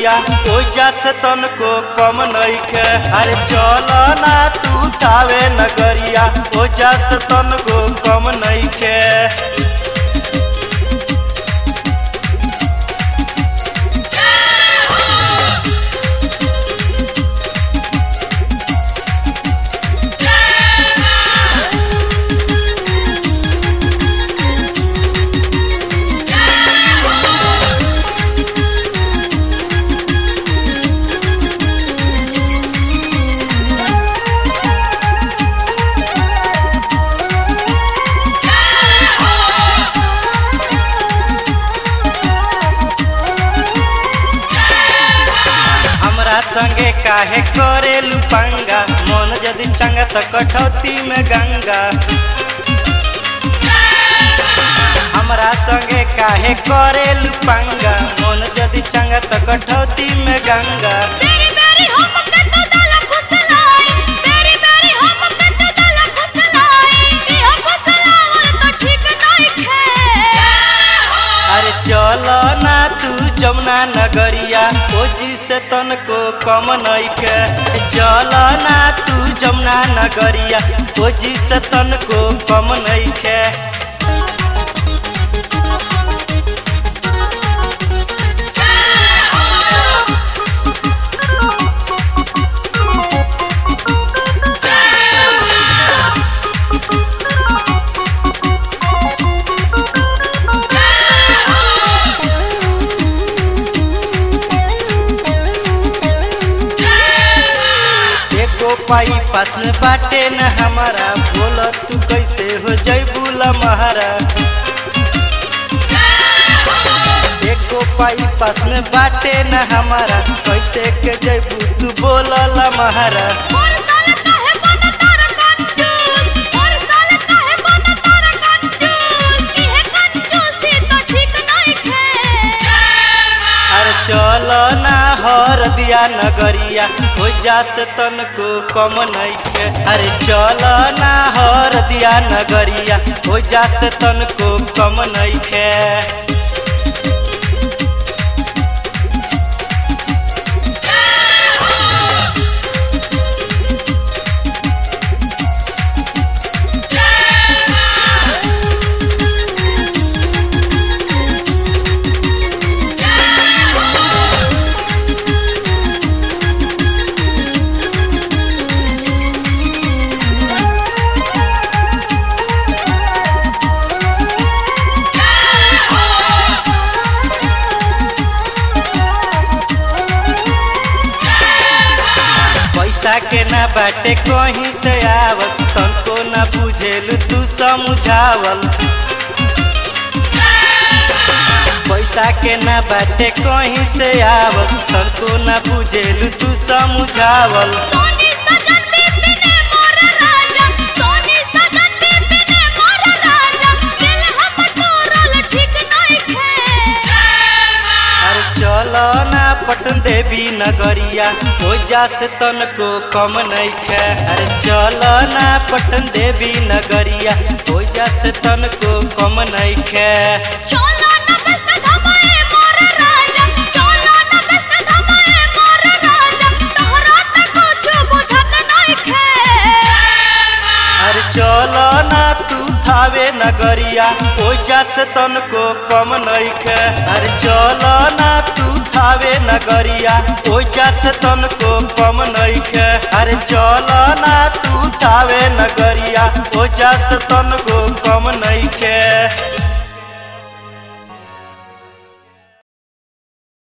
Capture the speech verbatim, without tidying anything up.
नगरिया ओजा से तनको कम नइखे। अरे चल ना तू थावे नगरिया ओजा से तनको कम नइखे। संगे काहे करेलू पंगा मन यदि चंगा त कठौती में गंगा। हमरा संगे काहे करेलू पंगा मन यदि चंगा त कठौती में गंगा। बेरी बेरी हम के तो दाला खुसलाई बेरी बेरी हम के तो दाला खुसलाई ई हम खुसलावल तो ठीक नहीं खे। अरे चल ना तू जमुना नगरिया ओजी से तनको कम नइखे। चल ना तू जमुना नगरिया ओजी से तनको कम नइखे। पाई पास में बाटे न हमारा बोल तू कैसे हो जैबूला महारा। एको पाई पास में बाटे न हमारा कैसे के जैबू तू बोलला महारा। चल ना हर दिया नगरिया ओजा से तनको कम नइखे। अरे चल ना हर दिया नगरिया ओजा से तनको कम नइखे। पैसा के ना बाटे कहीं से आवत तनको ना बुझेलू तू समझावल। पैसा के ना बाटे कहीं से आवत तनको ना बुझेलू तू समझावल। पटन देवी नगरिया ओजा से तनको कम नइखे। अरे चल ना पटन देवी नगरिया ओजा से तनको कम नइखे। चल ना तू थावे नगरिया ओजा से तनको कम नइखे। अरे चल ना तू थावे नगरिया ओजा से तनको कम नइखे। अरे चल ना तू थावे नगरिया ओजा से तनको कम नइखे।